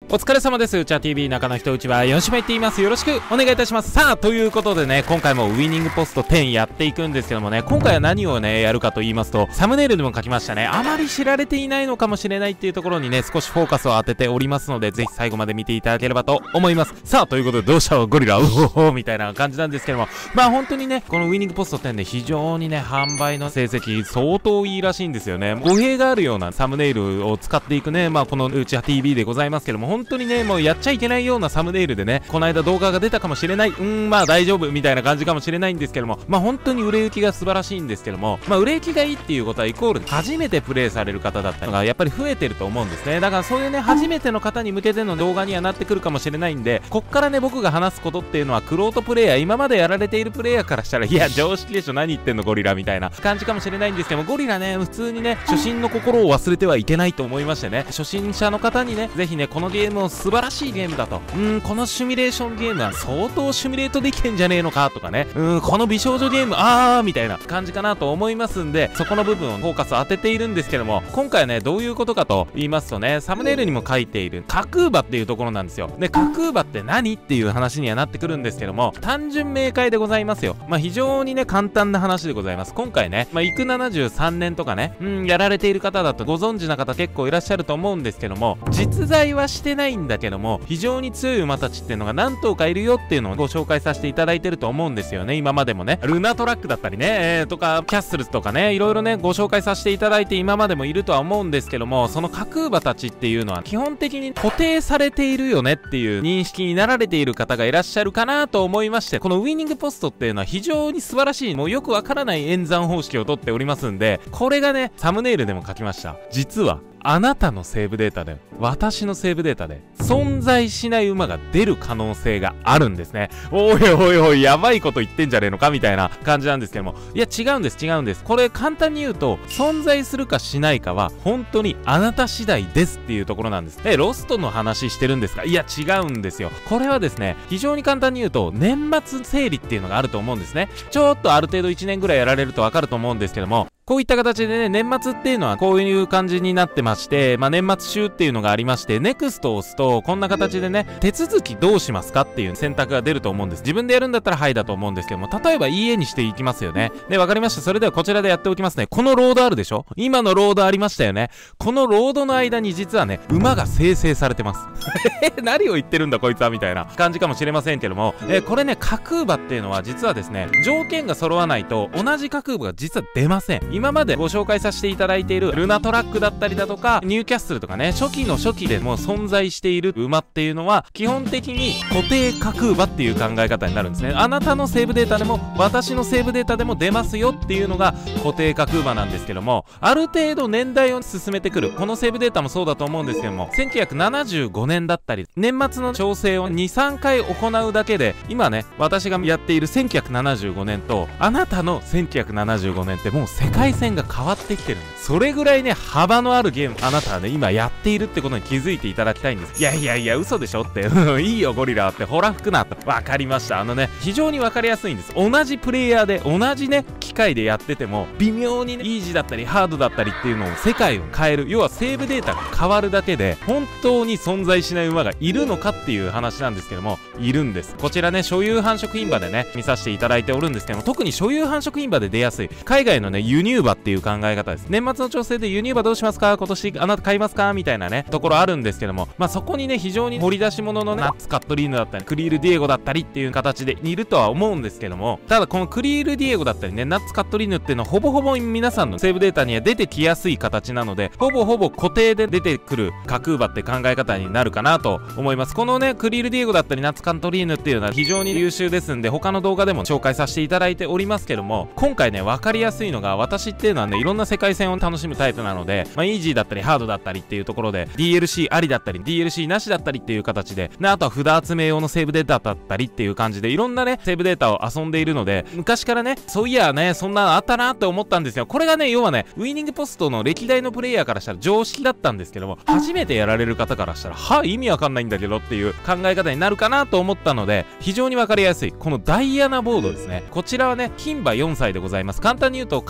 お疲れ様です。うちは TV 中の人うちは4島行っています。よろしくお願いいたします。さあ、ということでね、今回もウイニングポスト10やっていくんですけどもね、今回は何をね、やるかと言いますと、サムネイルでも書きましたね。あまり知られていないのかもしれないっていうところにね、少しフォーカスを当てておりますので、ぜひ最後まで見ていただければと思います。さあ、ということで、どうしたゴリラうほほみたいな感じなんですけども、まあ本当にね、このウイニングポスト10で非常にね、販売の成績相当いいらしいんですよね。語弊があるようなサムネイルを使っていくね、まあこのうちは TV でございますけども、本当にね、もうやっちゃいけないようなサムネイルでね、この間動画が出たかもしれない、まあ大丈夫みたいな感じかもしれないんですけども、まあ本当に売れ行きが素晴らしいんですけども、まあ売れ行きがいいっていうことはイコール初めてプレイされる方だったりがやっぱり増えてると思うんですね。だからそういうね、初めての方に向けての動画にはなってくるかもしれないんで、こっからね、僕が話すことっていうのは玄人プレイヤー、今までやられているプレイヤーからしたら、いや常識でしょ、何言ってんのゴリラみたいな感じかもしれないんですけども、ゴリラね、普通にね、初心の心を忘れてはいけないと思いましてね、初心者の方にね、ぜひね、このゲームを素晴らしいゲームだと、このシミュレーションゲームは相当シミュレートできてんじゃねえのかとかね、この美少女ゲームみたいな感じかなと思いますんで、そこの部分をフォーカスを当てているんですけども、今回はね、どういうことかと言いますとね、サムネイルにも書いている架空場っていうところなんですよ。で、架空場って何っていう話にはなってくるんですけども、単純明快でございますよ。まあ非常にね、簡単な話でございます。今回ね、まあ育73年とかね、やられている方だとご存知な方結構いらっしゃると思うんですけども、実在はしてないんだけども、非常に強い馬たちっていうのが何頭かいるよっていうのをご紹介させていただいてると思うんですよね。今までもね、ルナトラックだったりね、とかキャッスルズとかね、いろいろねご紹介させていただいて今までもいるとは思うんですけども、その架空馬たちっていうのは基本的に固定されているよねっていう認識になられている方がいらっしゃるかなと思いまして、このウイニングポストっていうのは非常に素晴らしい、もうよくわからない演算方式をとっておりますんで、これがね、サムネイルでも書きました。実はあなたのセーブデータで、私のセーブデータで存在しない馬が出る可能性があるんですね。おいおいおい、やばいこと言ってんじゃねえのかみたいな感じなんですけども、いや違うんです違うんです。これ簡単に言うと、存在するかしないかは本当にあなた次第ですっていうところなんです。ロストの話してるんですか？いや違うんですよ。これはですね、非常に簡単に言うと、年末整理っていうのがあると思うんですね。ちょっとある程度1年ぐらいやられるとわかると思うんですけども、こういった形でね、年末っていうのはこういう感じになってまして、まあ年末週っていうのがありまして、NEXT を押すと、こんな形でね、手続きどうしますかっていう選択が出ると思うんです。自分でやるんだったらはいだと思うんですけども、例えば EA にしていきますよね。で、わかりました。それではこちらでやっておきますね。このロードあるでしょ？今のロードありましたよね。このロードの間に実はね、馬が生成されてます。何を言ってるんだこいつはみたいな感じかもしれませんけども、これね、架空馬っていうのは実はですね、条件が揃わないと同じ架空馬が実は出ません。今までご紹介させていただいているルナトラックだったりだとかニューキャッスルとかね、初期の初期でもう存在している馬っていうのは基本的に固定架空馬っていう考え方になるんですね。あなたのセーブデータでも私のセーブデータでも出ますよっていうのが固定架空馬なんですけども、ある程度年代を進めてくる、このセーブデータもそうだと思うんですけども、1975年だったり年末の調整を 2,3 回行うだけで、今ね私がやっている1975年とあなたの1975年ってもう世界線が変わってきてるんです。それぐらいね、幅のあるゲームあなたはね今やっているってことに気づいていただきたいんです。いやいやいや嘘でしょっていいよゴリラってほら吹くなと。わかりました。非常にわかりやすいんです。同じプレイヤーで同じね機械でやってても微妙にねイージーだったりハードだったりっていうのを世界を変える、要はセーブデータが変わるだけで本当に存在しない馬がいるのかっていう話なんですけども、いるんです。こちらね、所有繁殖牝馬でね見させていただいておるんですけども、特に所有繁殖牝馬で出やすい海外のね輸入馬っていう考え方です。年末の調整で輸入馬どうしますか、今年あなた買いますかみたいなねところあるんですけども、まあそこにね非常に掘り出し物のナッツカットリーヌだったりクリールディエゴだったりっていう形でいるとは思うんですけども、ただこのクリールディエゴだったりねナッツカットリーヌっていうのはほぼほぼ皆さんのセーブデータには出てきやすい形なので、ほぼほぼ固定で出てくる架空馬って考え方になるかなと思います。このねクリールディエゴだったりナッツカットリーヌっていうのは非常に優秀ですんで、他の動画でも紹介させていただいておりますけども、今回ね分かりやすいのが、私っていうのはねいろんな世界線を楽しむタイプなので、まあイージーだったりハードだったりっていうところで DLC ありだったり DLC なしだったりっていう形で、あとは札集め用のセーブデータだったりっていう感じでいろんなねセーブデータを遊んでいるので、昔からねそういやねそんなのあったなって思ったんですよ。これがね要はねウイニングポストの歴代のプレイヤーからしたら常識だったんですけども、初めてやられる方からしたら意味わかんないんだけどっていう考え方になるかなと思ったので、非常にわかりやすいこのダイアナボードですね。こちらはね牝馬4歳でございます。簡単に言うと開始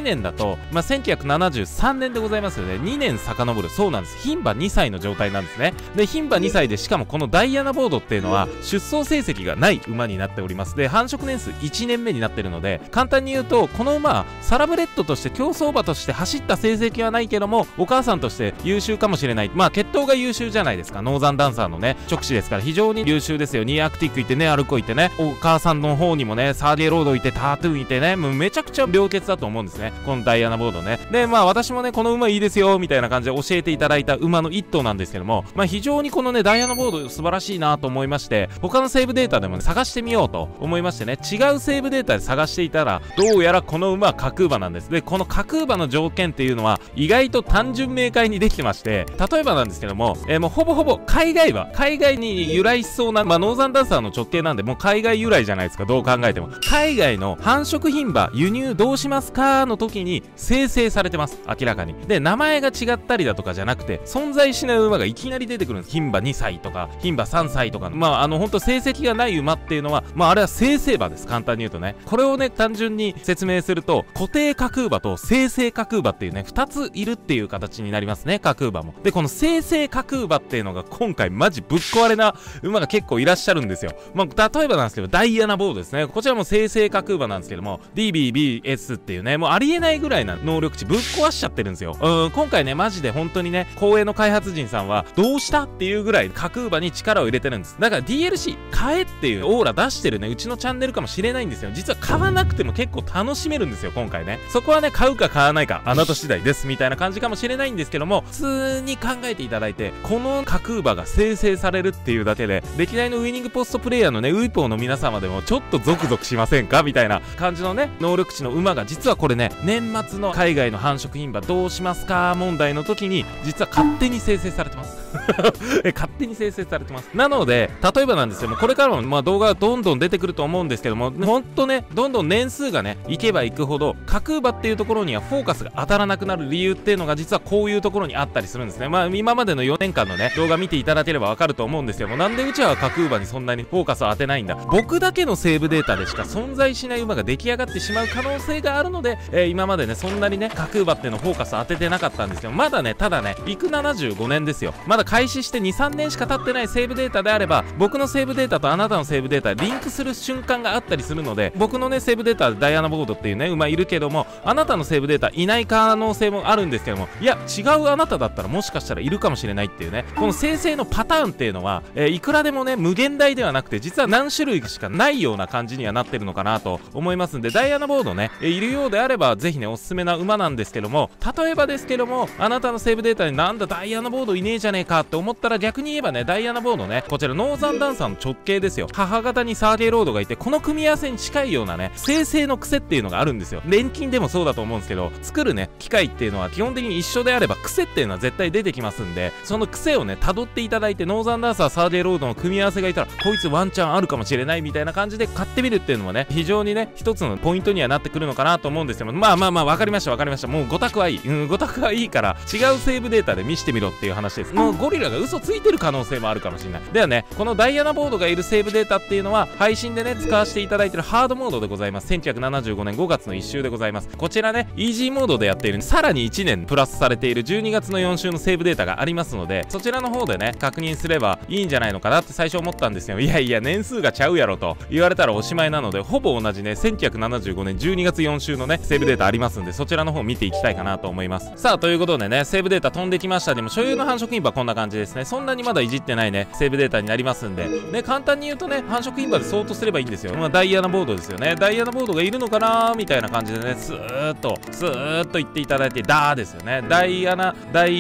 年だと、1973年でございますよね。2年遡る。そうなんです。牝馬2歳の状態なんですね。で、牝馬2歳で、しかもこのダイアナボードっていうのは、出走成績がない馬になっております。で、繁殖年数1年目になってるので、簡単に言うと、この馬は、サラブレッドとして競走馬として走った成績はないけども、お母さんとして優秀かもしれない。血統が優秀じゃないですか。ノーザンダンサーのね、直視ですから、非常に優秀ですよ。ニーアクティックいてね、アルコいてね、お母さんの方にもね、サーゲーロードいて、タートゥーンいてね、もうめちゃくちゃ良血だと思うんですね。このダイアナボードね。で、私もね、この馬いいですよ、みたいな感じで教えていただいた馬の一頭なんですけども、非常にこのね、ダイアナボード素晴らしいなと思いまして、他のセーブデータでもね、探してみようと思いましてね、違うセーブデータで探していたら、どうやらこの馬は架空馬なんです。で、この架空馬の条件っていうのは、意外と単純明快にできてまして、例えばなんですけども、もうほぼほぼ海外に由来しそうな、ノーザンダンサーの直系なんで、もう海外由来じゃないですか、どう考えても。海外の繁殖牝馬、輸入どうしますかの時に生成されてます。明らかに。で、名前が違ったりだとかじゃなくて、存在しない馬がいきなり出てくるんです。牝馬2歳とか、牝馬3歳とか、ほんと成績がない馬っていうのは、あれは生成馬です。簡単に言うとね。これをね、単純に説明すると、固定架空馬と生成架空馬っていうね、2ついるっていう形になりますね、架空馬も。で、この生成架空馬っていうのが今回マジぶっ壊れな馬が結構いらっしゃるんですよ。例えばなんですけど、ダイアナボードですね。こちらも生成架空馬なんですけども、DBBS っていうね、もうありえないぐらいな能力値ぶっ壊しちゃってるんですよ。今回ね、マジで本当にね、光栄の開発人さんは、どうしたっていうぐらい架空馬に力を入れてるんです。だから DLC 買えっていうオーラ出してるね、うちのチャンネルかもしれないんですよ。実は買わなくても結構楽しめるんですよ、今回ね。そこはね、買うか買わないか、あなた次第です、みたいな感じかもしれないんですけども、普通に考えていただいて、この架空馬が生成されるっていうだけで、歴代のウイニングポストプレイヤーのね、ウイポーの皆様でもちょっとゾクゾクしませんかみたいな感じのね、能力値の馬が、実はこれね、年末の海外の繁殖牝馬どうしますか問題の時に、実は勝手に生成されてます。勝手に生成されてます。なので、例えばなんですよ、これからも動画がどんどん出てくると思うんですけども、ほんとね、どんどん年数がね、いけばいくほど、架空馬っていうところにはフォーカスが当たらなくなる理由っていうのが、実はこういうところにあったりするんですね。今までの4年間のね、動画見ていただければわかると思うんですけども、なんでうちは架空馬にそんなにフォーカスを当てないんだ。僕だけのセーブデータでしか存在しない馬が出来上がってしまう可能性があるので、今までね、そんなにね、架空馬っていうのフォーカス当ててなかったんですけど、まだね、ただね、陸75年ですよ。まだ開始して2、3年しか経ってないセーブデータであれば、僕のセーブデータとあなたのセーブデータリンクする瞬間があったりするので、僕のね、セーブデータでダイアナボードっていうね、馬いるけども、あなたのセーブデータいない可能性もあるんですけども、いや、違うあなただったらもしかしたらいるかもしれないっていうね、この生成のパターンっていうのは、いくらでもね、無限大ではなくて、実は何種類しかないような感じにはなってるのかなと思いますんで、ダイアナボードね、いるようであれば、ぜひね、おすすめな馬なんですけども、例えばですけども、あなたのセーブデータになんだダイアナボードいねえじゃねえかって思ったら、逆に言えばね、ダイアナボードね、こちらノーザンダンサーの直系ですよ。母方にサーゲーロードがいて、この組み合わせに近いようなね、生成の癖っていうのがあるんですよ。錬金でもそうだと思うんですけど、作るね、機械っていうのは基本的に一緒であれば、癖っていうのは絶対出てきますんで、その癖をね、辿っていただいて、ノーザンダンサー、サーゲーロードの組み合わせがいたら、こいつワンチャンあるかもしれないみたいな感じで買ってみるっていうのもね、非常にね、一つのポイントにはなってくるのかなと思うんですけど、わかりました。もう5択はいい。5択はいいから、違うセーブデータで見してみろっていう話です。もうゴリラが嘘ついてる可能性もあるかもしれない。ではね、このダイアナボードがいるセーブデータっていうのは、配信でね、使わせていただいてるハードモードでございます。1975年5月の1週でございます。こちらね、イージーモードでやっている、さらに1年プラスされている12月の4週のセーブデータがありますので、そちらの方でね、確認すればいいんじゃないのかなって最初思ったんですよ。いやいや、年数がちゃうやろと言われたらおしまいなので、ほぼ同じね、1975年12月4週のね、セーブデータありますんで、そちらの方見ていきたいかなと思います。さあ、ということでね、セーブデータ飛んできました。でも、所有の繁殖牝馬こんな感じですね。そんなにまだいじってないね、セーブデータになりますんで、ね、簡単に言うとね、繁殖牝馬で相当すればいいんですよ。ダイアナボードですよね。ダイアナボードがいるのかなーみたいな感じでね、スーッと言っていただいて、ダーですよね。ダイアナ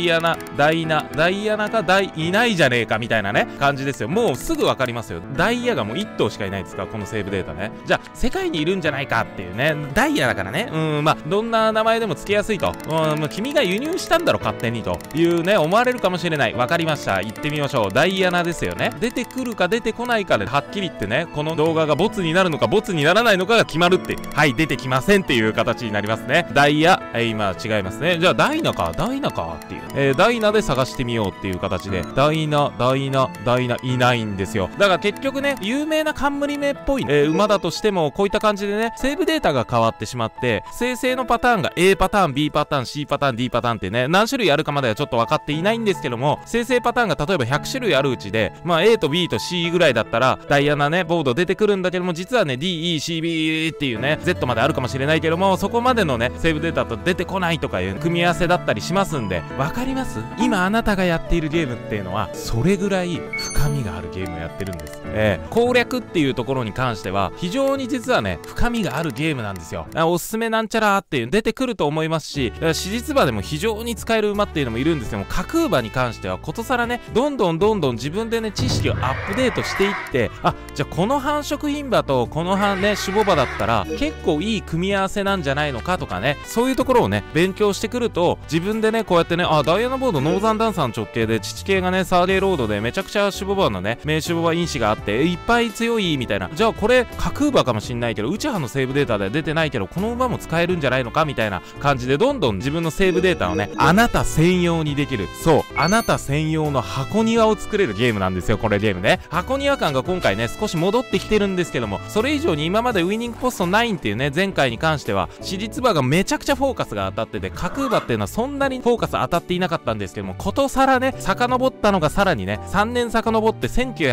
かいないじゃねえかみたいなね、感じですよ。もうすぐわかりますよ。ダイヤがもう1頭しかいないですから、このセーブデータね。じゃあ、世界にいるんじゃないかっていうね、ダイヤだからね、どんな名前でも付けやすいと。君が輸入したんだろ、勝手にというね、思われるかもしれない。 わかりました。行ってみましょう。ダイアナですよね。出てくるか出てこないかで、はっきり言ってね、この動画がボツになるのかボツにならないのかが決まるって、はい、出てきませんっていう形になりますね。ダイヤ、今違いますね。じゃあ、ダイナかっていう。ダイナで探してみようっていう形で、ダイナ、いないんですよ。だから結局ね、有名な冠名っぽい、馬だとしても、こういった感じでね、セーブデータが変わってしまって、生成のパターンが A パターン、B パターン、C パターン、D パターンってね、何種類あるかまではちょっと分かっていないんですけども、生成パターンが例えば100種類あるうちで、まあ A と B と C ぐらいだったら、ダイアナね、ボード出てくるんだけども、実はね、D、E、C、B っていうね、Z まであるかもしれないけども、そこまでのね、セーブデータと出てこないとかいう組み合わせだったりしますんで、わかります？今あなたがやっているゲームっていうのは、それぐらい深みがあるゲームをやってるんです。攻略っていうところに関しては、非常に実はね、深みがあるゲームなんですよ。おすすめなんちゃらっていう出てくると思いますし、史実馬でも非常に使える馬っていうのもいるんですけども、架空馬に関してはことさらね、どんどん自分でね、知識をアップデートしていって、じゃあこの繁殖牝馬とこのね、種牡馬だったら結構いい組み合わせなんじゃないのかとかね、そういうところをね、勉強してくると、自分でね、こうやってね、ダイアナボードノーザンダンサーの直径で、父系がね、サーレーロードでめちゃくちゃ種牡馬のね、名種牡馬因子があって、いっぱい強いみたいな。じゃあこれ、架空馬かもしんないけど、内派のセーブデータでは出てないけど、この馬も使えるんじゃないのかみたいな感じで、どんどん自分のセーブデータをね、あなた専用にできる。そう、あなた専用の箱庭を作れるゲームなんですよ、これゲームね。箱庭感が今回ね、少し戻ってきてるんですけども、それ以上に今までウィニングポスト9っていうね、前回に関しては、史実馬がめちゃくちゃフォーカスが当たってて、架空馬っていうのはそんなにフォーカス当たっていなかったんですけども、ことさらね、遡ったのがさらにね、3年遡って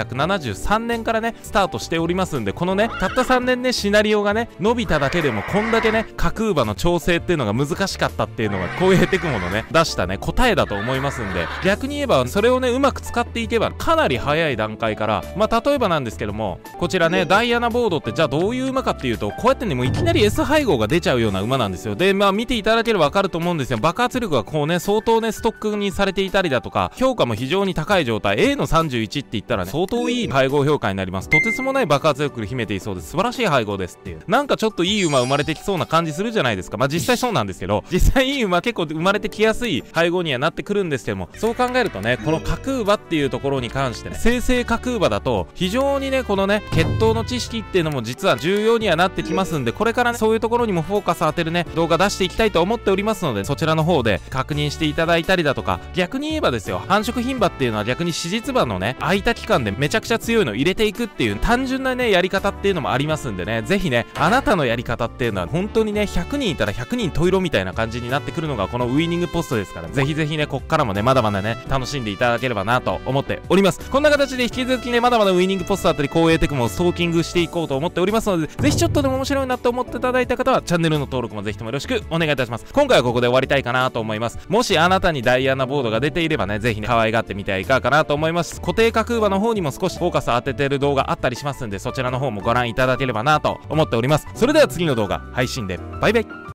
1973年からね、スタートしておりますんで、このね、たった3年ね、シナリオがね、伸びただけでも、こんだけね、架空馬の調整っていうのが難しかったっていうのが、こういうテクモのね、出したね、答えだと思いますんで、逆に言えば、それをね、うまく使っていけば、かなり早い段階から、まあ、例えばなんですけども、こちらね、ダイアナボードって、じゃあどういう馬かっていうと、こうやってね、もういきなり S 配合が出ちゃうような馬なんですよ。で、まあ、見ていただければわかると思うんですよ。爆発力がこうね、相当ね、ストックにされていたりだとか、評価も非常に高い状態、A の31って言ったらね、相当いい配合評価になります。とてつもない爆発力秘めていそうです。素晴らしい配合ですっていう。なんかちょっといい馬生まれてきそうな感じするじゃないですか。まあ、実際そうなんですけど、実際いい馬結構生まれてきやすい配合にはなってくるんですけども、そう考えるとね、この架空馬っていうところに関してね、生成架空馬だと、非常にね、このね、血統の知識っていうのも実は重要にはなってきますんで、これからね、そういうところにもフォーカス当てるね、動画出していきたいと思っておりますので、そちらの方で確認していただいたりだとか、逆に言えばですよ、繁殖牝馬っていうのは逆に史実馬のね、空いた期間でめちゃくちゃ強いのを入れていくっていう単純なね、やり方っていうのもありますんでね、ぜひね、あなたのやり方っていうのは本当にね、100人いたら100人十色みたいな感じになってくるのがこのウイニングポストですから、ぜひぜひね、こっからもね、まだまだね、楽しんでいただければなと思っております。こんな形で引き続きね、まだまだウイニングポストあたり光栄テクモをストーキングしていこうと思っておりますので、ぜひちょっとでも面白いなと思っていただいた方は、チャンネルの登録もぜひともよろしくお願いいたします。今回はここで終わりたいかなと思います。もしあなたにダイアナボードが出ていればね、ぜひね、可愛がってみてはいかがかなと思います。固定架空馬の方にも少しフォーカス当ててる動画あったりしますんで、そちらの方もご覧いただければなと思っております。それでは次の動画配信でバイバイ。